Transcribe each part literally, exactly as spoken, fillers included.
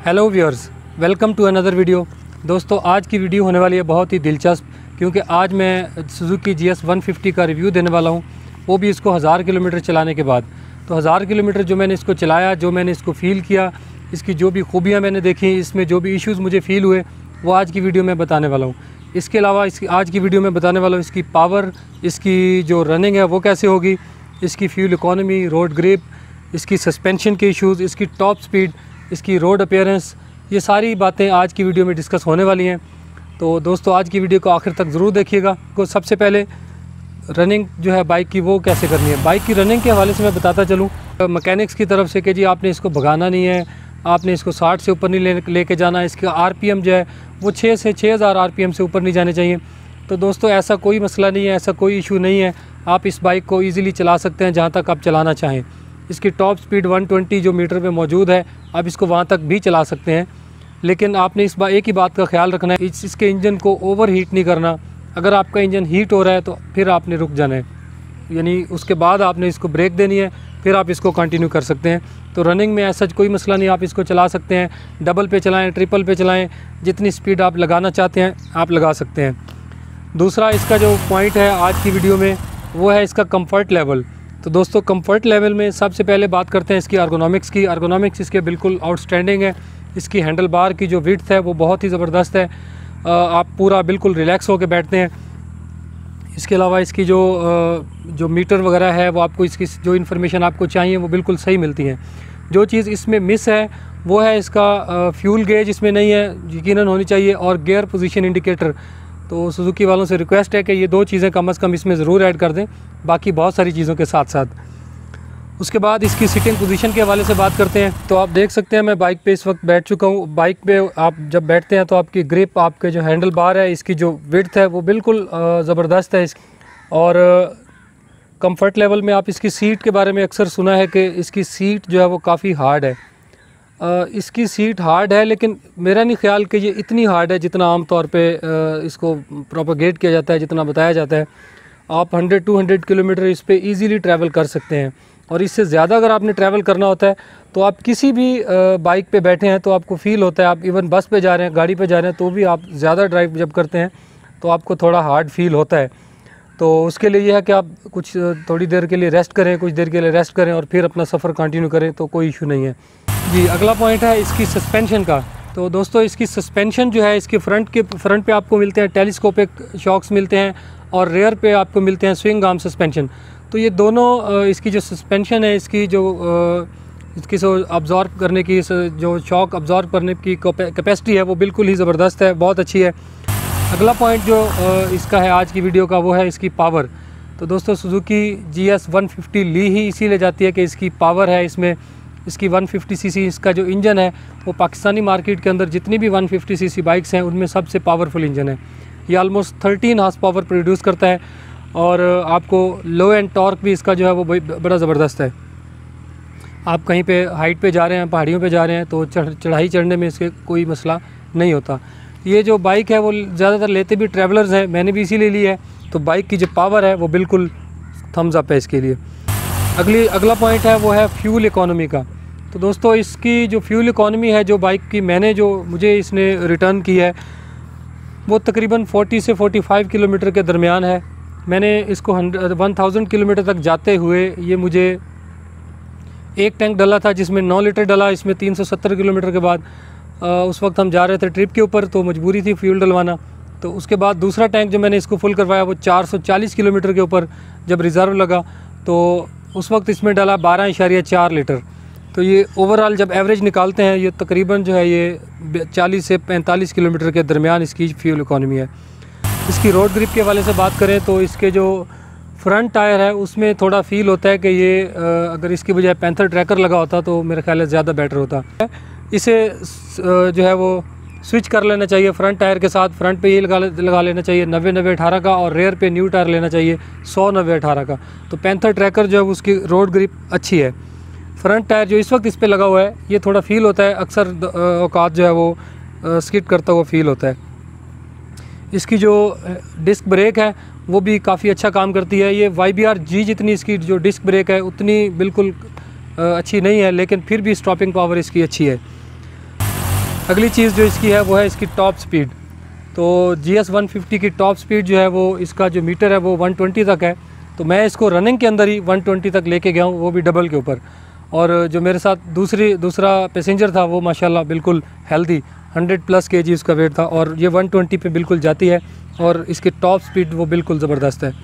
Hello viewers, welcome to another video. दोस्तों आज की वीडियो होने वाली है बहुत ही दिलचस्प, क्योंकि आज मैं Suzuki G S one fifty का रिव्यू देने वाला हूं, वो भी इसको हज़ार किलोमीटर चलाने के बाद। तो हज़ार किलोमीटर जो मैंने इसको चलाया, जो मैंने इसको फ़ील किया, इसकी जो भी खूबियाँ मैंने देखी, इसमें जो भी इश्यूज़ मुझे फ़ील हुए, वो आज की वीडियो में बताने वाला हूँ। इसके अलावा इसकी आज की वीडियो में बताने वाला हूँ इसकी पावर, इसकी जो रनिंग है वो कैसे होगी, इसकी फ्यूल इकोनॉमी, रोड ग्रिप, इसकी सस्पेंशन के इश्यूज़, इसकी टॉप स्पीड, इसकी रोड अपीयरेंस, ये सारी बातें आज की वीडियो में डिस्कस होने वाली हैं। तो दोस्तों आज की वीडियो को आखिर तक ज़रूर देखिएगा। को सबसे पहले रनिंग जो है बाइक की वो कैसे करनी है। बाइक की रनिंग के हवाले से मैं बताता चलूँ मैकेनिक्स की तरफ से कि जी आपने इसको भगाना नहीं है, आपने इसको साठ से ऊपर नहीं ले लेके जाना। इसका आरपीएम जो है वो छः से छः हज़ार आरपीएम से ऊपर नहीं जाने चाहिए। तो दोस्तों ऐसा कोई मसला नहीं है, ऐसा कोई इशू नहीं है। आप इस बाइक को ईज़िली चला सकते हैं जहाँ तक आप चलाना चाहें। इसकी टॉप स्पीड वन ट्वेंटी जो मीटर पे मौजूद है, आप इसको वहाँ तक भी चला सकते हैं। लेकिन आपने इस बार एक ही बात का ख्याल रखना है, इस, इसके इंजन को ओवर हीट नहीं करना। अगर आपका इंजन हीट हो रहा है तो फिर आपने रुक जाना है, यानी उसके बाद आपने इसको ब्रेक देनी है, फिर आप इसको कंटिन्यू कर सकते हैं। तो रनिंग में ऐसा कोई मसला नहीं, आप इसको चला सकते हैं। डबल पे चलाएँ, ट्रिपल पे चलाएँ, जितनी स्पीड आप लगाना चाहते हैं आप लगा सकते हैं। दूसरा इसका जो पॉइंट है आज की वीडियो में वो है इसका कंफर्ट लेवल। तो दोस्तों कंफर्ट लेवल में सबसे पहले बात करते हैं इसकी अर्गोनॉमिक्स की। अर्गोनॉमिक्स इसके बिल्कुल आउटस्टैंडिंग है। इसकी हैंडल बार की जो विड्थ है वो बहुत ही ज़बरदस्त है, आप पूरा बिल्कुल रिलैक्स होकर बैठते हैं। इसके अलावा इसकी जो जो मीटर वगैरह है वो आपको इसकी जो इन्फॉर्मेशन आपको चाहिए वो बिल्कुल सही मिलती है। जो चीज़ इसमें मिस है वो है इसका फ्यूल गेज इसमें नहीं है, यकीनन होनी चाहिए, और गियर पोजीशन इंडिकेटर। तो सुजुकी वालों से रिक्वेस्ट है कि ये दो चीज़ें कम अज़ कम इसमें ज़रूर ऐड कर दें, बाकी बहुत सारी चीज़ों के साथ साथ। उसके बाद इसकी सीटिंग पोजीशन के हवाले से बात करते हैं। तो आप देख सकते हैं मैं बाइक पे इस वक्त बैठ चुका हूँ। बाइक पे आप जब बैठते हैं तो आपकी ग्रिप, आपके जो हैंडल बार है, इसकी जो विड्थ है वो बिल्कुल ज़बरदस्त है। और कंफर्ट लेवल में आप इसकी सीट के बारे में अक्सर सुना है कि इसकी सीट जो है वो काफ़ी हार्ड है। Uh, इसकी सीट हार्ड है, लेकिन मेरा नहीं ख्याल कि ये इतनी हार्ड है जितना आम तौर पे uh, इसको प्रोपोगेट किया जाता है, जितना बताया जाता है। आप हंड्रेड टू हंड्रेड किलोमीटर इस पे इजीली ट्रैवल कर सकते हैं, और इससे ज़्यादा अगर आपने ट्रैवल करना होता है तो आप किसी भी uh, बाइक पे बैठे हैं तो आपको फ़ील होता है, आप इवन बस पे जा रहे हैं, गाड़ी पे जा रहे हैं, तो भी आप ज़्यादा ड्राइव जब करते हैं तो आपको थोड़ा हार्ड फील होता है। तो उसके लिए यह है कि आप कुछ थोड़ी देर के लिए रेस्ट करें, कुछ देर के लिए रेस्ट करें और फिर अपना सफ़र कंटिन्यू करें, तो कोई इशू नहीं है जी। अगला पॉइंट है इसकी सस्पेंशन का। तो दोस्तों इसकी सस्पेंशन जो है, इसके फ्रंट के फ्रंट पे आपको मिलते हैं टेलीस्कोपिक शॉक्स मिलते हैं, और रेयर पे आपको मिलते हैं स्विंग आर्म सस्पेंशन। तो ये दोनों इसकी जो सस्पेंशन है, इसकी जो इसकी जो अब्जॉर्ब करने की, जो शॉक अब्जॉर्ब करने की कैपेसिटी है वो बिल्कुल ही ज़बरदस्त है, बहुत अच्छी है। अगला पॉइंट जो इसका है आज की वीडियो का वो है इसकी पावर। तो दोस्तों Suzuki G S one fifty ली ही इसीलिए जाती है कि इसकी पावर है। इसमें इसकी वन फिफ्टी सीसी इसका जो इंजन है वो पाकिस्तानी मार्केट के अंदर जितनी भी वन फिफ्टी सीसी बाइक्स हैं उनमें सबसे पावरफुल इंजन है। ये almost thirteen horse power produce करता है, और आपको लो एंड टॉर्क भी इसका जो है वो बड़ा ज़बरदस्त है। आप कहीं पे हाइट पे जा रहे हैं, पहाड़ियों पे जा रहे हैं, तो चढ़ चढ़ाई चढ़ने में इसके कोई मसला नहीं होता। ये जो बाइक है वो ज़्यादातर लेते भी ट्रैवलर्स हैं, मैंने भी इसीलिए ली है। तो बाइक की जो पावर है वो बिल्कुल थम्स अप है इसके लिए। अगली अगला पॉइंट है वो है फ्यूल इकोनॉमी का। तो दोस्तों इसकी जो फ्यूल इकोनॉमी है जो बाइक की मैंने जो मुझे इसने रिटर्न की है वो तकरीबन चालीस से पैंतालीस किलोमीटर के दरमियान है। मैंने इसको वन थाउजेंड किलोमीटर तक जाते हुए ये मुझे एक टैंक डला था जिसमें नौ लीटर डला। इसमें तीन सौ सत्तर किलोमीटर के बाद आ, उस वक्त हम जा रहे थे ट्रिप के ऊपर, तो मजबूरी थी फ्यूल डलवाना। तो उसके बाद दूसरा टैंक जो मैंने इसको फुल करवाया वो चार सौ चालीस किलोमीटर के ऊपर जब रिज़र्व लगा तो उस वक्त इसमें डाला बारह इशारिया चार लीटर। तो ये ओवरऑल जब एवरेज निकालते हैं ये तकरीबन जो है ये चालीस से पैंतालीस किलोमीटर के दरमियान इसकी फ्यूल इकोनॉमी है। इसकी रोड ग्रिप के हवाले से बात करें तो इसके जो फ्रंट टायर है उसमें थोड़ा फील होता है कि ये अगर इसकी बजाय पैंथर ट्रैकर लगा होता तो मेरे ख्याल से ज़्यादा बेटर होता है। इसे जो है वो स्विच कर लेना चाहिए फ्रंट टायर के साथ। फ्रंट पे ये लगा लगा लेना चाहिए नब्बे नब्बे अठारह का, और रेयर पे न्यू टायर लेना चाहिए सौ नब्बे अठारह का। तो पैंथर ट्रैकर जो है उसकी रोड ग्रिप अच्छी है। फ्रंट टायर जो इस वक्त इस पे लगा हुआ है ये थोड़ा फील होता है, अक्सर औकात जो है वो स्किड करता हुआ फील होता है। इसकी जो डिस्क ब्रेक है वो भी काफ़ी अच्छा काम करती है। ये वाई बी आर जी जितनी इसकी जो डिस्क ब्रेक है उतनी बिल्कुल अच्छी नहीं है, लेकिन फिर भी स्टॉपिंग पावर इसकी अच्छी है। अगली चीज़ जो इसकी है वो है इसकी टॉप स्पीड। तो जी एस वन फिफ्टी की टॉप स्पीड जो है वो इसका जो मीटर है वो वन ट्वेंटी तक है। तो मैं इसको रनिंग के अंदर ही वन ट्वेंटी तक लेके गया हूँ, वो भी डबल के ऊपर। और जो मेरे साथ दूसरी दूसरा पैसेंजर था वो माशाल्लाह बिल्कुल हेल्दी, हंड्रेड प्लस के जी उसका वेट था, और ये वन ट्वेंटी पे बिल्कुल जाती है, और इसकी टॉप स्पीड वो बिल्कुल ज़बरदस्त है।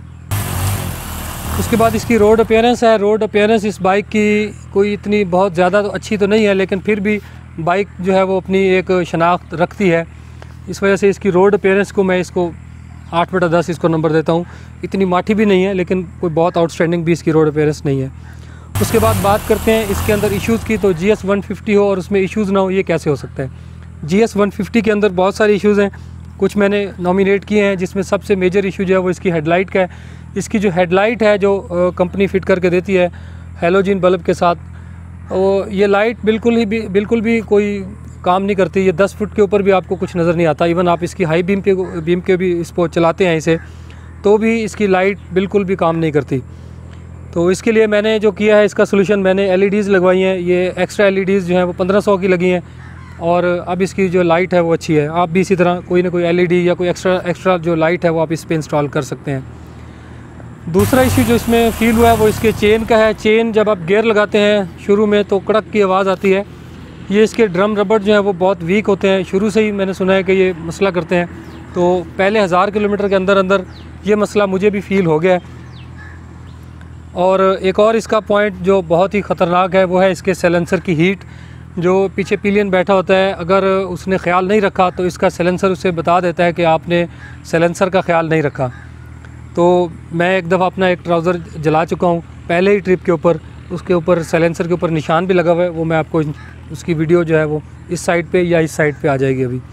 उसके बाद इसकी रोड अपीयरेंस है। रोड अपीयरेंस इस बाइक की कोई इतनी बहुत ज़्यादा तो अच्छी तो नहीं है, लेकिन फिर भी बाइक जो है वो अपनी एक शनाख्त रखती है। इस वजह से इसकी रोड अपीयरेंस को मैं इसको आठ बटा दस इसको नंबर देता हूँ। इतनी माठी भी नहीं है, लेकिन कोई बहुत आउटस्टैंडिंग भी इसकी रोड अपीयरेंस नहीं है। उसके बाद बात करते हैं इसके अंदर इश्यूज़ की। तो जी एस वन फिफ्टी हो और उसमें इश्यूज़ ना हो, ये कैसे हो सकता है। जी एस वन फिफ्टी के अंदर बहुत सारे इश्यूज़ हैं, कुछ मैंने नॉमिनेट किए हैं, जिसमें सबसे मेजर इशू जो है वो इसकी हेडलाइट का है। इसकी जो हेडलाइट है जो कंपनी फ़िट करके देती है हैलोजन बल्ब के साथ, वो ये लाइट बिल्कुल ही भी बिल्कुल भी कोई काम नहीं करती। ये दस फुट के ऊपर भी आपको कुछ नज़र नहीं आता। इवन आप इसकी हाई बीम पे बीम के भी इस पर चलाते हैं इसे, तो भी इसकी लाइट बिल्कुल भी काम नहीं करती। तो इसके लिए मैंने जो किया है, इसका सोल्यूशन, मैंने एल ई डीज़ लगवाई हैं। ये एक्स्ट्रा एल ई डीज़ जो हैं वो पंद्रह सौ की लगी हैं, और अब इसकी जो लाइट है वो अच्छी है। आप भी इसी तरह कोई ना कोई एल ई डी या कोई एक्स्ट्रा एक्स्ट्रा जो लाइट है वो आप इस पर इंस्टॉल कर सकते हैं। दूसरा इशू जो इसमें फ़ील हुआ है वो इसके चेन का है। चेन जब आप गियर लगाते हैं शुरू में तो कड़क की आवाज़ आती है। ये इसके ड्रम रबड़ जो है वो बहुत वीक होते हैं, शुरू से ही मैंने सुना है कि ये मसला करते हैं। तो पहले हज़ार किलोमीटर के अंदर अंदर ये मसला मुझे भी फ़ील हो गया है। और एक और इसका पॉइंट जो बहुत ही ख़तरनाक है वो है इसके सैलेंसर की हीट। जो पीछे पिलियन बैठा होता है, अगर उसने ख्याल नहीं रखा तो इसका सैलेंसर उसे बता देता है कि आपने सैलेंसर का ख्याल नहीं रखा। तो मैं एक दफ़ा अपना एक ट्राउज़र जला चुका हूँ पहले ही ट्रिप के ऊपर। उसके ऊपर सैलेंसर के ऊपर निशान भी लगा हुआ है, वो मैं आपको उसकी वीडियो जो है वो इस साइड पे या इस साइड पे आ जाएगी अभी।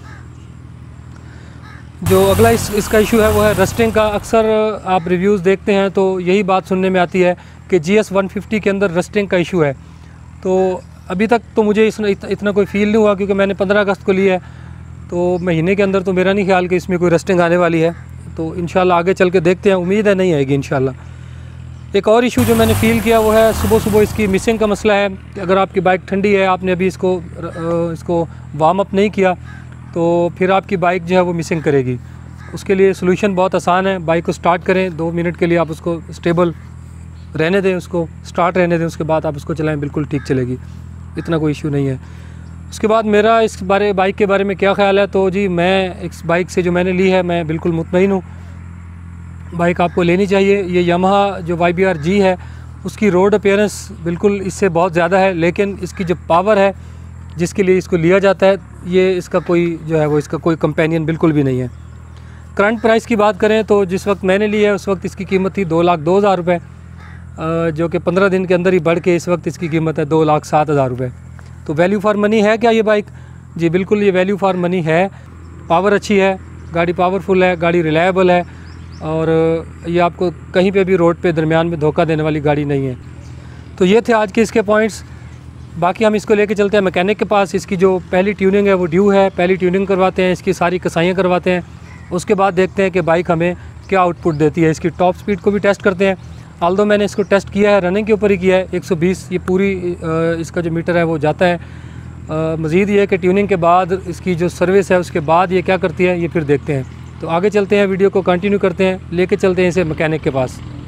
जो अगला इस इसका इशू है वो है रस्टिंग का। अक्सर आप रिव्यूज़ देखते हैं तो यही बात सुनने में आती है कि जी एस वन फिफ्टी के अंदर रस्टिंग का इशू है। तो अभी तक तो मुझे इस इतना कोई फ़ील नहीं हुआ, क्योंकि मैंने पंद्रह अगस्त को लिया है, तो महीने के अंदर तो मेरा नहीं ख्याल कि इसमें कोई रस्टिंग आने वाली है। तो इंशाल्लाह आगे चल के देखते हैं, उम्मीद है नहीं आएगी इंशाल्लाह। एक और इशू जो मैंने फ़ील किया वो है सुबह सुबह इसकी मिसिंग का मसला है। अगर आपकी बाइक ठंडी है, आपने अभी इसको इसको वार्म अप नहीं किया, तो फिर आपकी बाइक जो है वो मिसिंग करेगी। उसके लिए सलूशन बहुत आसान है। बाइक को स्टार्ट करें, दो मिनट के लिए आप उसको स्टेबल रहने दें, उसको स्टार्ट रहने दें, उसके बाद आप उसको चलाएं, बिल्कुल ठीक चलेगी, इतना कोई इशू नहीं है। उसके बाद मेरा इस बारे बाइक के बारे में क्या ख्याल है, तो जी मैं इस बाइक से जो मैंने ली है मैं बिल्कुल मुतमईन हूँ। बाइक आपको लेनी चाहिए। ये यामाहा जो वाई बी आर जी है उसकी रोड अपीयरेंस बिल्कुल इससे बहुत ज़्यादा है, लेकिन इसकी जो पावर है जिसके लिए इसको लिया जाता है, ये इसका कोई जो है वो इसका कोई कंपेनियन बिल्कुल भी नहीं है। करंट प्राइस की बात करें तो जिस वक्त मैंने ली है उस वक्त इसकी कीमत थी दो लाख दो हज़ार रुपये, जो कि पंद्रह दिन के अंदर ही बढ़ के इस वक्त इसकी कीमत है दो लाख सात हज़ार रुपये। तो वैल्यू फॉर मनी है क्या ये बाइक? जी बिल्कुल, ये वैल्यू फॉर मनी है। पावर अच्छी है, गाड़ी पावरफुल है, गाड़ी रिलायबल है, और ये आपको कहीं पे भी रोड पे दरमियान में धोखा देने वाली गाड़ी नहीं है। तो ये थे आज के इसके पॉइंट्स। बाकी हम इसको लेके चलते हैं मैकेनिक के पास। इसकी जो पहली ट्यूनिंग है वो ड्यू है, पहली ट्यूनिंग करवाते हैं, इसकी सारी कसाइयाँ करवाते हैं। उसके बाद देखते हैं कि बाइक हमें क्या आउटपुट देती है। इसकी टॉप स्पीड को भी टेस्ट करते हैं। आल्दो मैंने इसको टेस्ट किया है, रनिंग के ऊपर ही किया है, एक सौ बीस ये पूरी इसका जो मीटर है वो जाता है। मज़ीद ये है कि ट्यूनिंग के बाद इसकी जो सर्विस है उसके बाद ये क्या करती है, ये फिर देखते हैं। तो आगे चलते हैं, वीडियो को कंटिन्यू करते हैं, लेके चलते हैं इसे मैकेनिक के पास।